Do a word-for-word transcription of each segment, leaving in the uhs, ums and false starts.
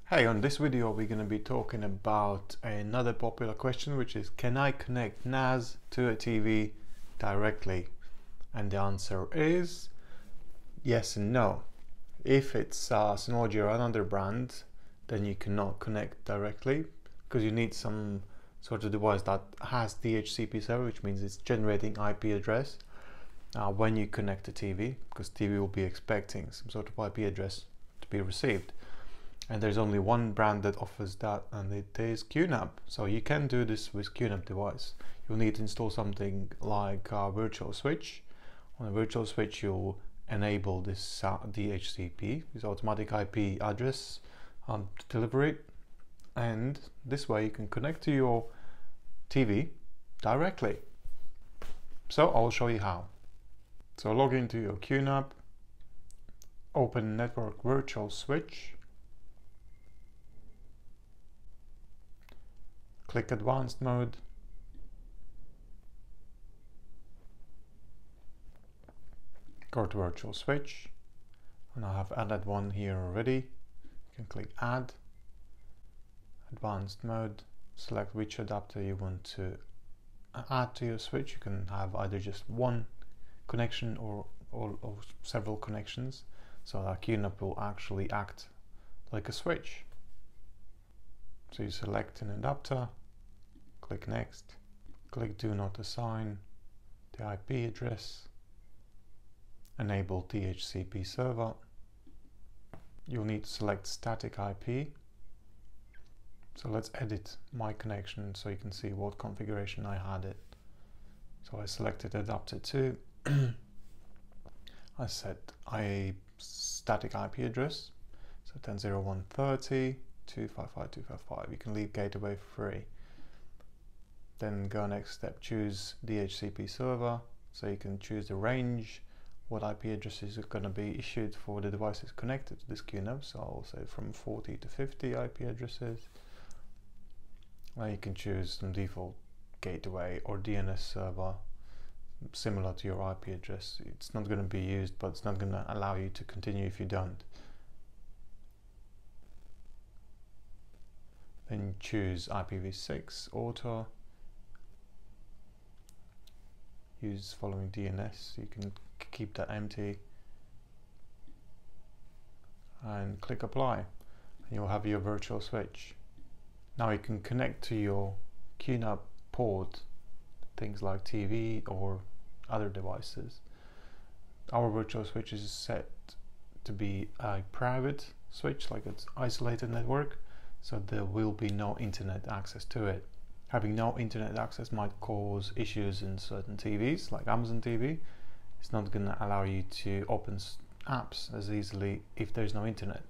Hey, on this video we're going to be talking about another popular question, which is, can I connect N A S to a T V directly? And the answer is yes and no. If it's uh, Synology or another brand, then you cannot connect directly because you need some sort of device that has D H C P server, which means it's generating I P address uh, when you connect the T V, because T V will be expecting some sort of I P address to be received. And there's only one brand that offers that, and it is Q NAP. So you can do this with Q NAP device. You'll need to install something like a virtual switch. On a virtual switch, you'll enable this uh, D H C P, this automatic I P address um, delivery, and this way you can connect to your T V directly. So I'll show you how. So log into your Q NAP, open network virtual switch. Click advanced mode, go to virtual switch, and I have added one here already. You can click add, advanced mode, select which adapter you want to add to your switch. You can have either just one connection or, or, or several connections, so that Q NAP will actually act like a switch. So you select an adapter, click next, click do not assign the I P address, enable D H C P server. You'll need to select static I P. So let's edit my connection so you can see what configuration I had it. So I selected adapter two. I set a static I P address, so ten dot zero dot one dot thirty dot two fifty-five dot two fifty-five. You can leave gateway free. Then go next step, choose D H C P server, so you can choose the range, what I P addresses are going to be issued for the devices connected to this Q NAP. So I'll say from forty to fifty I P addresses. Now you can choose some default gateway or D N S server similar to your I P address. It's not going to be used, but it's not going to allow you to continue if you don't. Then choose I P v six auto. Use following D N S. You can keep that empty and click apply, and you'll have your virtual switch. Now you can connect to your Q NAP port things like T V or other devices. Our virtual switch is set to be a private switch, like it's isolated network, so there will be no internet access to it. Having no internet access might cause issues in certain T Vs, like Amazon T V. It's not going to allow you to open apps as easily if there's no internet.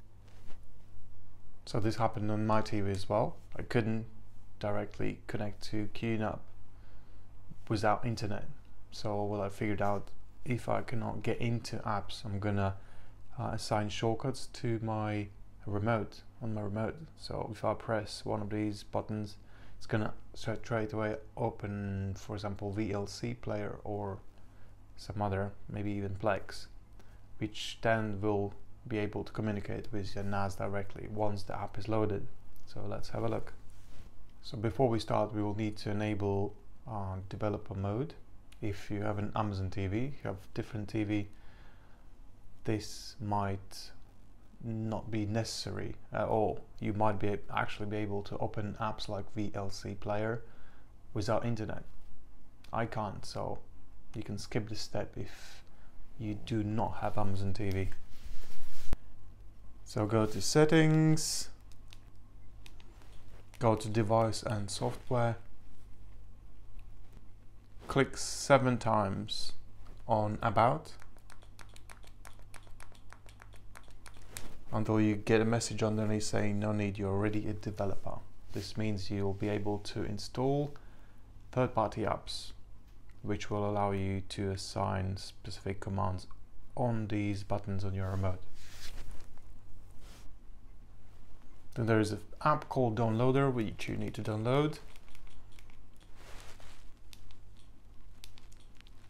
So this happened on my T V as well. I couldn't directly connect to Q NAP without internet. So what I figured out, if I cannot get into apps, I'm gonna uh, assign shortcuts to my remote, on my remote. So if I press one of these buttons, it's gonna straight away open, for example, V L C player or some other, maybe even Plex, which then will be able to communicate with your N A S directly once the app is loaded. So let's have a look. So before we start, we will need to enable uh, developer mode. If you have an Amazon T V, you have different T V, this might not be necessary at all. You might be actually be able to open apps like V L C player without internet. I can't, so you can skip this step if you do not have Amazon T V. So go to settings, go to device and software, click seven times on about until you get a message underneath saying no need, you're already a developer. This means you'll be able to install third-party apps, which will allow you to assign specific commands on these buttons on your remote. Then there is an app called Downloader, which you need to download.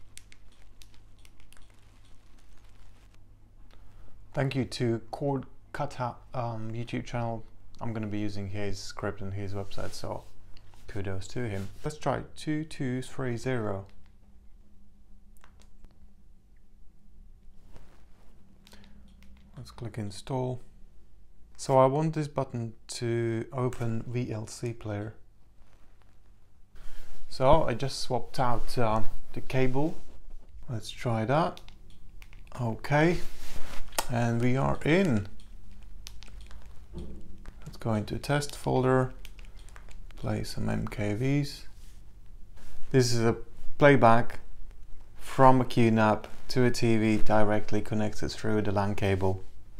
Thank you to Cord cutout um, YouTube channel, I'm going to be using his script and his website, so kudos to him. Let's try two two three zero. Let's click install. So I want this button to open V L C player. So I just swapped out uh, the cable. Let's try that. Okay, and we are in. Let's go into test folder, play some M K Vs. This is a playback from a Q NAP to a T V directly connected through the LAN cable.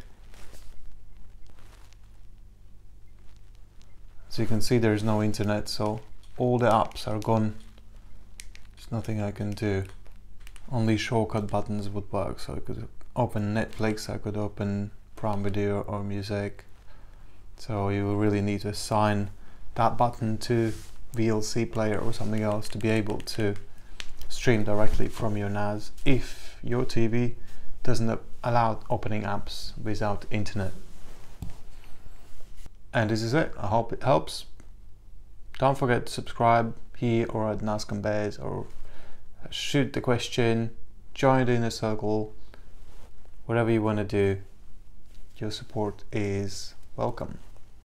As you can see, there's no internet, so all the apps are gone. There's nothing I can do. Only shortcut buttons would work, so I could open Netflix, I could open Prime Video or music. So you will really need to assign that button to V L C player or something else to be able to stream directly from your N A S if your T V doesn't allow opening apps without internet. And this is it. I hope it helps. Don't forget to subscribe here or at N A S Compares, or shoot the question, join the inner circle, whatever you want to do. Your support is welcome.